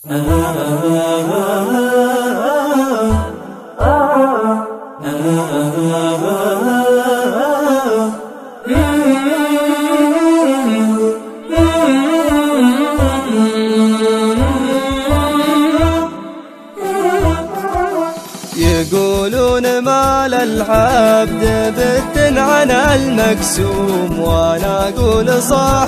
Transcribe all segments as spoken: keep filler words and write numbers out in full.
يقولون ما للعبد بت عن المقسوم، وانا اقول صح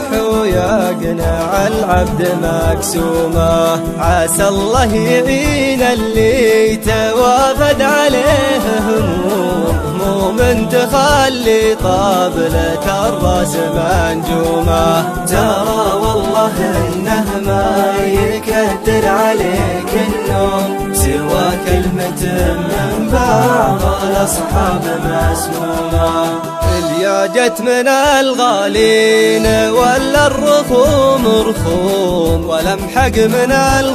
ويقنع العبد مقسومه. عسى الله يعين اللي توافد عليه هموم، مو من تخلي طابلة الراس منجومه. ترى والله انه ما يكدر عليك النوم سوى كلمة من بعض الأصحاب مسمومة. اليا جت من الغالين ولا الرخوم رخوم، ولا محق من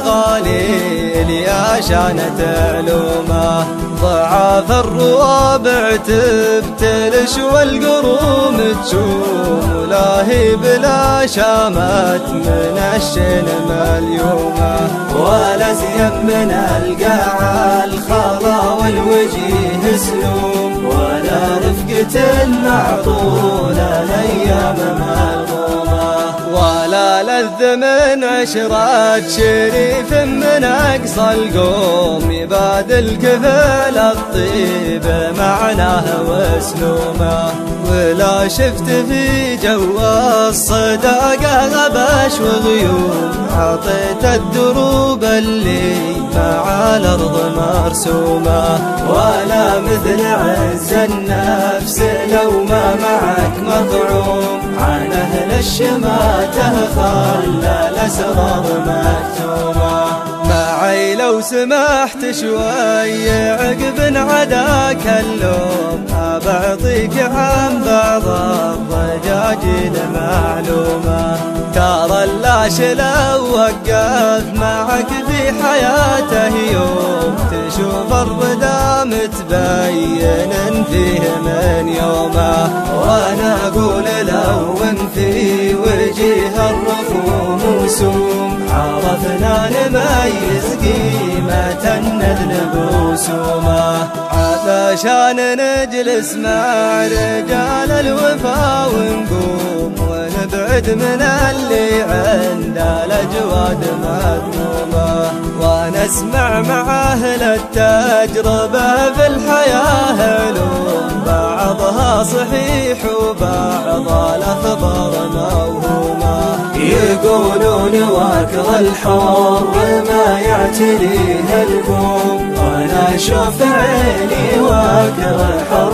الغالين يا شانة علومه. ضعاف الروابع تبتلش والقروم تشوم، ولاهي بلا شامت من الشين مليومه. ولا زين من القاع الخضا والوجيه سلوم، ولا رفقة معطولة الأيام ملغومة. ولا لذ من عشرة شريف من أقصى القوم، يبادل كفل الطيب معناه وسلومه. ولا شفت في جو الصداقة غبش وغيوم، عطيت الدروب اللي مع الأرض مرسومة. ولا مثل عز النفس لو ما معك مطعوم، عن أهل الشماتة خلى الأسرار مكتومة. معي لو سمحت شوي عقب عداك اللوم، أبعطيك عن بعض الضجاجيل معلومة. ترى اللاش لو وقف معك في حياته يوم، تشوف الردى متبين فيه من يومه. وانا اقول لو في وجيه الرخوم وسوم، عرفنا نميز قيمة النذل بوسومه. علشان نجلس مع رجال الوفا ونقوم، ونبعد من اللي عند الأجواد مذمومة. ونسمع مع أهل التجربة في الحياة علوم، بعضها صحيح وبعض الأخبار موهومة. يقولون واكر الحر ما يعتريه البوم، وانا اشوف عيني واكر الحر